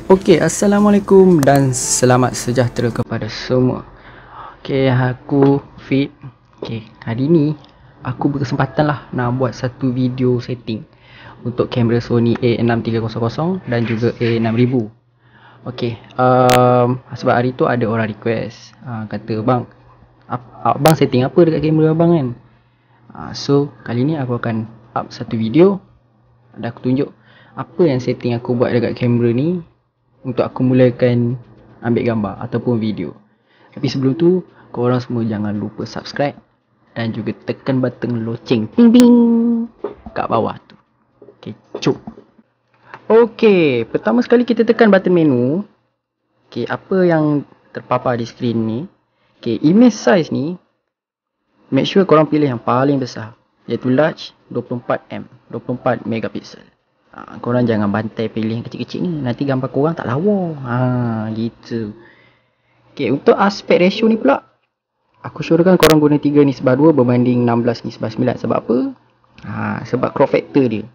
Okey, Assalamualaikum dan selamat sejahtera kepada semua. Okey, aku Fit. Okey, hari ni aku berkesempatan lah nak buat satu video setting untuk kamera Sony A6300 dan juga A6000. Okey, sebab hari tu ada orang request, kata bang, abang setting apa dekat kamera abang kan. So kali ni aku akan up satu video dan aku tunjuk apa yang setting aku buat dekat kamera ni untuk aku mulakan ambil gambar ataupun video. Tapi sebelum tu, korang semua jangan lupa subscribe dan juga tekan button loceng ping ping kat bawah tu. Okay, cuk. Okay, pertama sekali kita tekan button menu. Okay, apa yang terpapar di skrin ni. Okay, image size ni make sure korang pilih yang paling besar, iaitu large 24M, 24 megapixel. Korang jangan bantai pilih yang kecil-kecil ni, nanti gambar korang tak lawa. Gitu. Okay, untuk aspect ratio ni pula, aku syorkan korang guna 3:2 berbanding 16:9. Sebab apa? Sebab crop factor dia.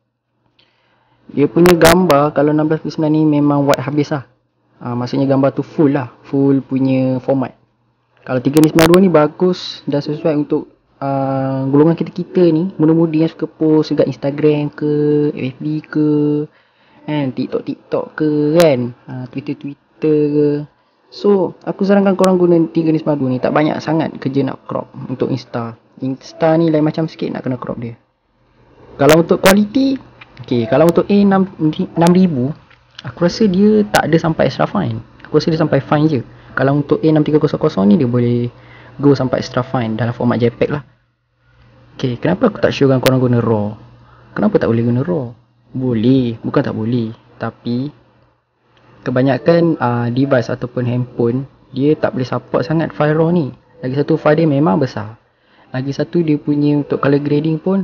Dia punya gambar kalau 16:9 ni memang white habis lah. Maksudnya gambar tu full lah, full punya format. Kalau 3:2 ni bagus dan sesuai untuk golongan kita ni, muda-mudi yang suka post dekat Instagram ke, FB ke, kan, TikTok ke kan, Twitter ke. So aku sarankan korang guna 3:2 ni. Tak banyak sangat kerja nak crop untuk Insta ni lain macam sikit nak kena crop dia. Kalau untuk quality, okay, kalau untuk A6000 aku rasa dia tak ada sampai extra fine. Aku rasa dia sampai fine je. Kalau untuk A6300 ni dia boleh go sampai extra fine dalam format JPEG lah. Okay, kenapa aku tak syorkan korang guna RAW? Kenapa tak boleh guna RAW? Boleh, bukan tak boleh. Tapi kebanyakan device ataupun handphone, dia tak boleh support sangat file RAW ni. Lagi satu, file dia memang besar. Lagi satu, dia punya untuk color grading pun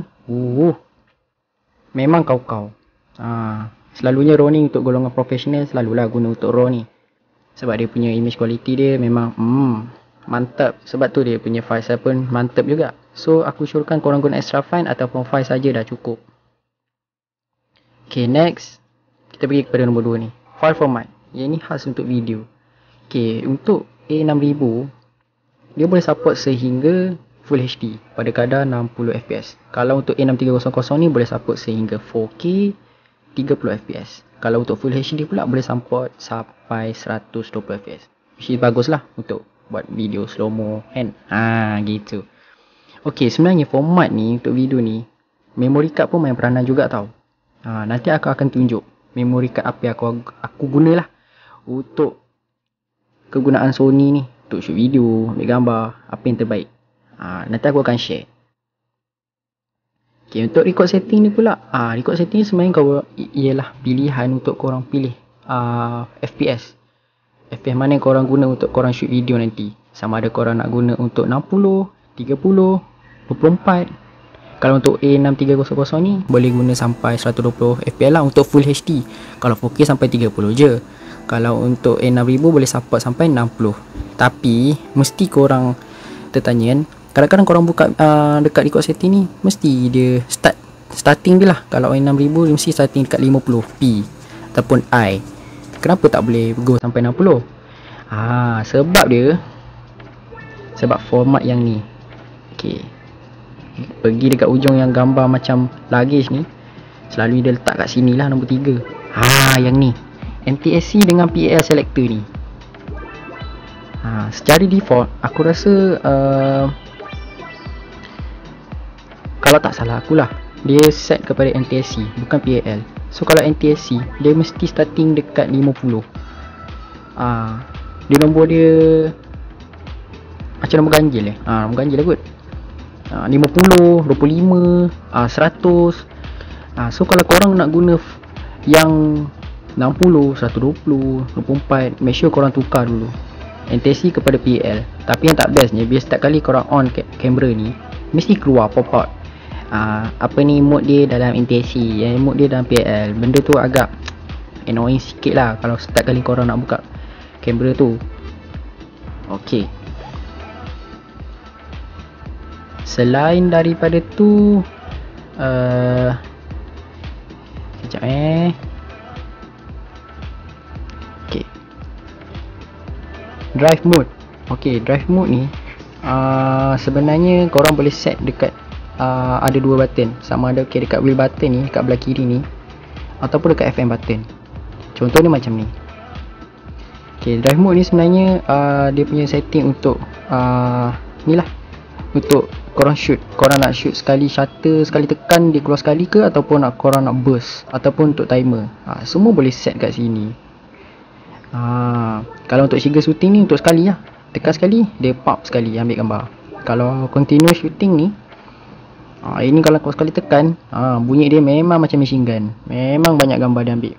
memang kau-kau. Selalunya RAW ni untuk golongan profesional selalulah guna untuk RAW ni. Sebab dia punya image quality dia memang mantap. Sebab tu dia punya file size pun mantap juga. So aku syorkan korang guna extra fine ataupun file saja dah cukup. Okay, next kita pergi kepada nombor 2 ni, file format. Yang ni khas untuk video. Okay, untuk A6000 dia boleh support sehingga Full HD pada kadar 60fps. Kalau untuk A6300 ni boleh support sehingga 4K 30fps. Kalau untuk Full HD pula boleh support sampai 120fps. Which is bagus lah untuk buat video slow mo kan. Gitu. Okay, sebenarnya format ni untuk video ni, memory card pun main peranan juga tau. Nanti aku akan tunjuk memory card apa yang aku gunalah untuk kegunaan Sony ni, untuk shoot video, ambil gambar, apa yang terbaik. Nanti aku akan share. Okay, untuk record setting ni pula, record setting ni sebenarnya ialah pilihan untuk korang pilih FPS mana yang korang guna untuk korang shoot video nanti. Sama ada korang nak guna untuk 60, 30, 24. Kalau untuk A6300 ni boleh guna sampai 120fps lah untuk Full HD. Kalau 4K sampai 30 je. Kalau untuk A6000 boleh support sampai 60. Tapi mesti korang tertanya kan, kadang-kadang korang buka dekat record setting ni, mesti dia starting dia lah. Kalau A6000 dia mesti starting dekat 50p ataupun I. Kenapa tak boleh go sampai 60? Sebab format yang ni. Okay, pergi dekat ujung yang gambar macam luggage ni, selalu dia letak kat sini lah, nombor 3. Yang ni NTSC dengan PAL selector ni. Secara default aku rasa kalau tak salah akulah, dia set kepada NTSC bukan PAL. So kalau NTSC dia mesti starting dekat 50. Dia nombor dia macam nombor ganjil nombor ganjil lah kot. 50, 25, 100. So kalau korang nak guna yang 60, 120, 24, make sure korang tukar dulu NTSC kepada PAL. Tapi yang tak bestnya, bila setiap kali korang on kamera ni, mesti keluar pop out apa ni, mode dia dalam NTSC, mode dia dalam PAL. Benda tu agak annoying sikit lah kalau setiap kali korang nak buka kamera tu. Okay, selain daripada tu sekejap drive mode. Ok, drive mode ni sebenarnya korang boleh set dekat ada dua button, sama ada dekat wheel button ni, dekat belah kiri ni, ataupun dekat FM button. Contohnya macam ni. Ok, drive mode ni sebenarnya dia punya setting untuk ni lah, untuk korang shoot. Korang nak shoot sekali shutter, sekali tekan dia keluar sekali ke, ataupun korang nak burst, ataupun untuk timer. Semua boleh set kat sini. Kalau untuk single shooting ni untuk sekali lah, tekan sekali dia pop sekali ambil gambar. Kalau continuous shooting ni ini kalau kau sekali tekan bunyi dia memang macam machine gun, memang banyak gambar dia ambil.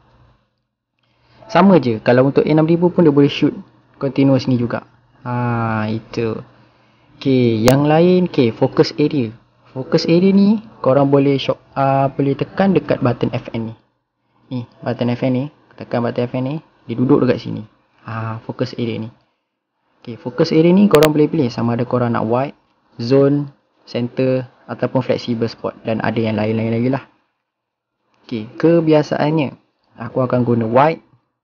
Sama je kalau untuk A6000 pun dia boleh shoot continuous ni juga. Itu. Okay, yang lain, okay, focus area. Focus area ni korang boleh boleh tekan dekat button FN ni. Ni button FN ni, tekan button FN ni, dia duduk dekat sini. Focus area ni. Okay, focus area ni korang boleh pilih sama ada korang nak wide, zone, center ataupun flexible spot, dan ada yang lain-lain lagi lah. Okay, kebiasaannya aku akan guna wide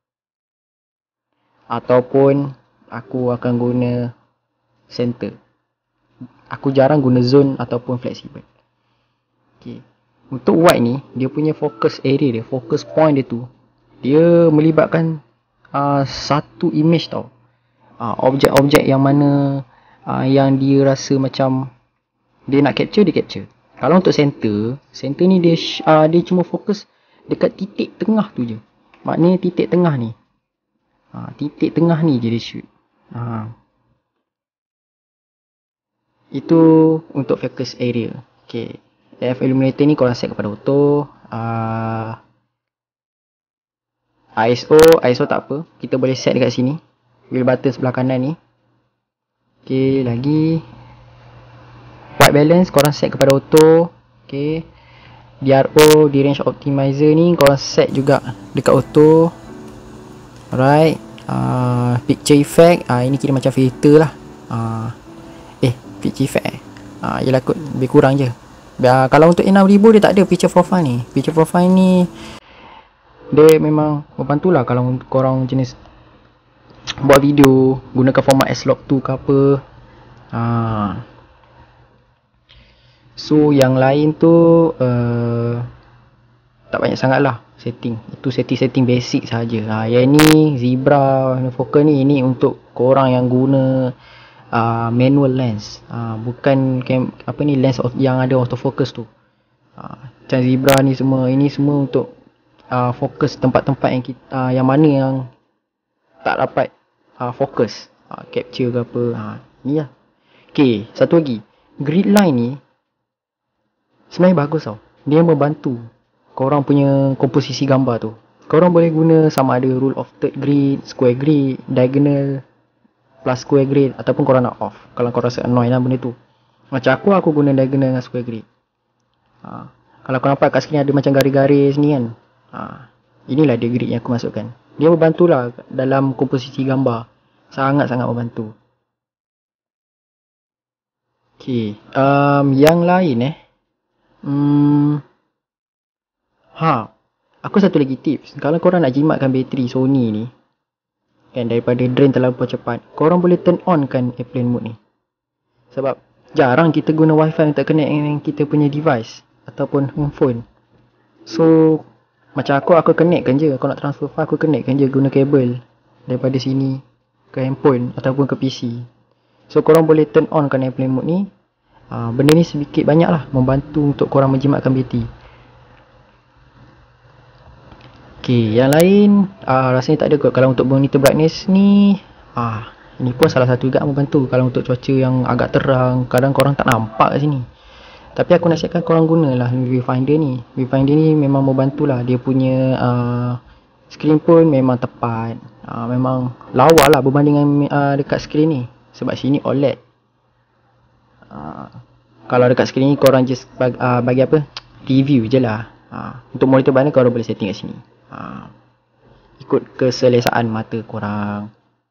ataupun aku akan guna center. Aku jarang guna zone ataupun flexible. Okay, untuk wide ni dia punya focus area dia, focus point dia tu, dia melibatkan satu image tau. Objek-objek yang mana yang dia rasa macam dia nak capture, dia capture. Kalau untuk center ni dia cuma fokus dekat titik tengah tu je. Maknanya titik tengah ni. Titik tengah ni je dia shoot. Itu untuk focus area. Okay, AF illuminator ni korang set kepada auto. ISO tak apa, kita boleh set dekat sini, wheel button sebelah kanan ni. Okay, lagi white balance korang set kepada auto. Okay, DRO, range optimizer ni korang set juga dekat auto. Alright. Picture effect, ini kira macam filter lah. Picture effect yelah kot, lebih kurang je. Kalau untuk A6000 dia tak ada picture profile ni. Picture profile ni dia memang membantulah kalau korang jenis buat video gunakan format S-Log 2 ke apa. So yang lain tu tak banyak sangat lah setting. Itu setting basic saja. Yang ni zebra focal ni, ini untuk korang yang guna manual lens, bukan lens yang ada autofocus tu. Macam zebra ni semua, ini semua untuk fokus tempat-tempat yang yang mana yang tak dapat fokus, capture ke apa. Ni lah. Okay, satu lagi, grid line ni sebenarnya bagus tau. Dia membantu korang punya komposisi gambar tu. Korang boleh guna sama ada rule of third grid, square grid, diagonal plus square grid, ataupun korang nak off kalau korang rasa annoy lah benda tu. Macam aku guna diagonal dengan square grid. Kalau korang nampak kat sini ada macam garis-garis ni kan, inilah dia grid yang aku masukkan. Dia membantulah dalam komposisi gambar, sangat-sangat membantu. Okay, yang lain aku satu lagi tips. Kalau korang nak jimatkan bateri Sony ni kan, daripada drain terlalu cepat, korang boleh turn on kan airplane mode ni. Sebab jarang kita guna wifi untuk connect dengan kita punya device ataupun handphone. So macam aku connectkan je. Aku nak transfer file, aku connectkan je guna kabel daripada sini ke handphone ataupun ke PC. So korang boleh turn on kan airplane mode ni. Benda ni sedikit banyak lah membantu untuk korang menjimatkan bateri. Okay, yang lain rasanya tak ada kot. Kalau untuk monitor brightness ni, ini pun salah satu juga membantu. Kalau untuk cuaca yang agak terang, kadang korang tak nampak kat sini. Tapi aku nasihatkan korang gunalah viewfinder ni. Viewfinder ni memang membantulah. Dia punya screen pun memang tepat. Memang lawa lah berbanding dekat screen ni. Sebab sini OLED. Kalau dekat screen ni korang just bagi apa, review je lah. Untuk monitor brightness korang boleh setting kat sini. Ikut keselesaan mata korang.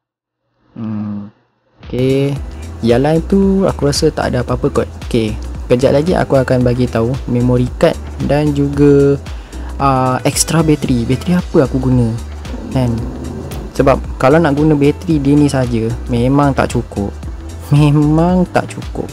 Okay, yang lain tu aku rasa tak ada apa-apa kot. Okay, kejap lagi aku akan bagi tahu memory card dan juga extra bateri. Bateri apa aku guna kan. Sebab kalau nak guna bateri dia ni saja memang tak cukup. Memang tak cukup.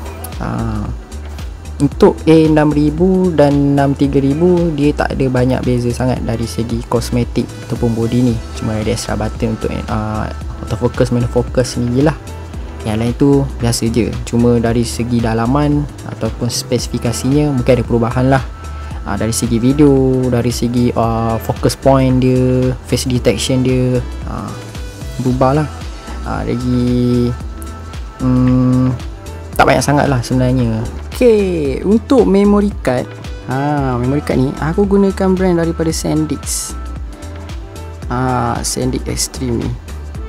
Untuk A6000 dan 63000 dia tak ada banyak beza sangat dari segi kosmetik ataupun body ni. Cuma ada extra button untuk autofocus, manual focus ni je lah. Yang lain tu biasa je. Cuma dari segi dalaman ataupun spesifikasinya mungkin ada perubahan lah. Dari segi video, dari segi focus point dia, face detection dia berubah lah. Lagi tak banyak sangat lah sebenarnya. Okay, untuk memory card, memory card ni aku gunakan brand daripada SanDisk. SanDisk Extreme ni.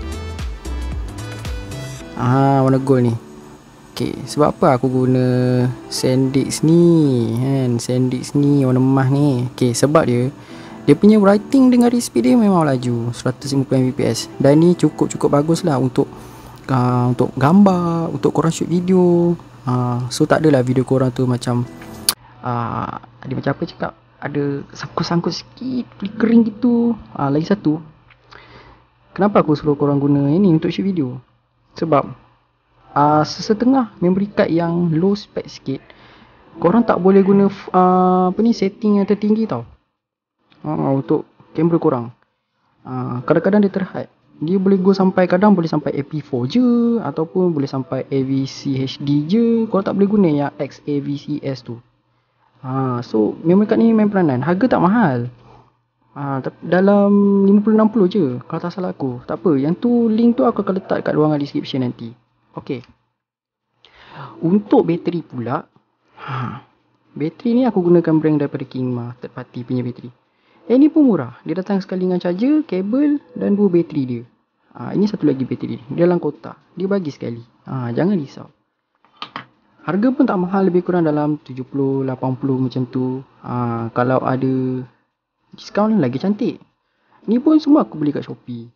Warna gold ni. Okay, sebab apa aku guna SanDisk ni kan? SanDisk ni warna emas ni. Okay, sebab dia punya writing dengan read speed dia memang laju 150 Mbps. Dan ni cukup bagus lah untuk gambar, untuk korang shoot video. So tak adalah video korang tu macam ada macam apa cakap, ada sangkut-sangkut sikit, flickering gitu. Lagi satu, kenapa aku suruh korang guna ini untuk shoot video? Sebab sesetengah memory card yang low spec sikit, korang tak boleh guna setting yang tertinggi tau. Untuk kamera korang. Kadang-kadang dia terhad. Dia boleh go sampai, kadang boleh sampai AP4 je, ataupun boleh sampai AVC HD je. Korang tak boleh guna yang XAVCS tu. So memory card ni main peranan. Harga tak mahal. Dalam 50-60 je kalau tak salah aku. Tak apa, yang tu link tu aku akan letak kat ruangan description nanti. Okay, untuk bateri pula, bateri ni aku gunakan brand daripada Kingma, third party punya bateri. Ni pun murah. Dia datang sekali dengan charger, kabel dan 2 bateri dia. Ini satu lagi bateri dia dalam kotak. Dia bagi sekali. Jangan risau. Harga pun tak mahal, lebih kurang dalam 70-80 macam tu. Kalau ada diskaun lagi cantik. Ni pun semua aku beli kat Shopee.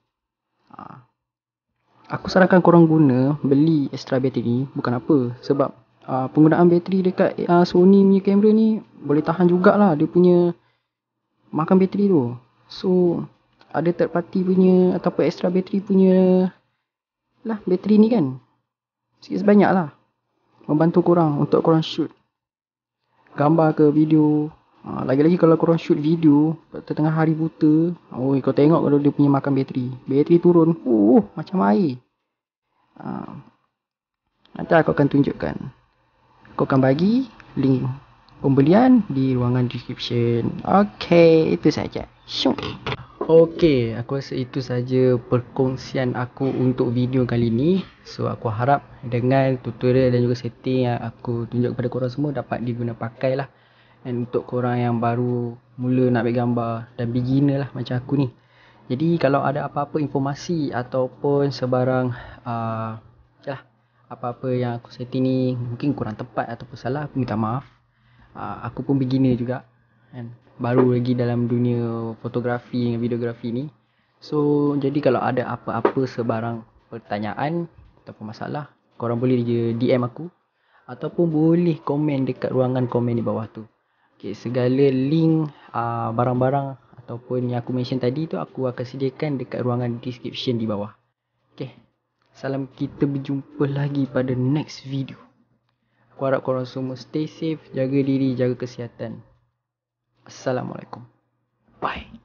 Aku sarankan korang beli extra bateri ni. Bukan apa, sebab penggunaan bateri dekat Sony punya kamera ni boleh tahan jugalah dia punya makan bateri tu. So ada third party punya ataupun extra bateri punya lah bateri ni kan, sikit sebanyak lah membantu korang untuk korang shoot gambar ke video. Lagi-lagi kalau korang shoot video tengah hari buta, kau tengok kalau dia punya makan bateri turun macam air. Nanti aku akan tunjukkan, aku akan bagi link pembelian di ruangan description. Okay, itu saja. Okay, aku rasa itu saja perkongsian aku untuk video kali ni. So aku harap dengan tutorial dan juga setting yang aku tunjuk kepada korang semua dapat diguna pakai lah. Dan untuk korang yang baru mula nak ambil gambar dan beginner lah macam aku ni. Jadi kalau ada apa-apa informasi ataupun sebarang apa-apa yang aku setting ni mungkin kurang tepat ataupun salah, aku minta maaf. Aku pun beginner juga kan, baru lagi dalam dunia fotografi dan videografi ni. So jadi kalau ada apa-apa sebarang pertanyaan ataupun masalah, korang boleh je DM aku ataupun boleh komen dekat ruangan komen di bawah tu. Okay, segala link barang-barang ataupun yang aku mention tadi tu aku akan sediakan dekat ruangan description di bawah. Okay, salam, kita berjumpa lagi pada next video. Aku harap korang semua stay safe, jaga diri, jaga kesihatan. Assalamualaikum. Bye.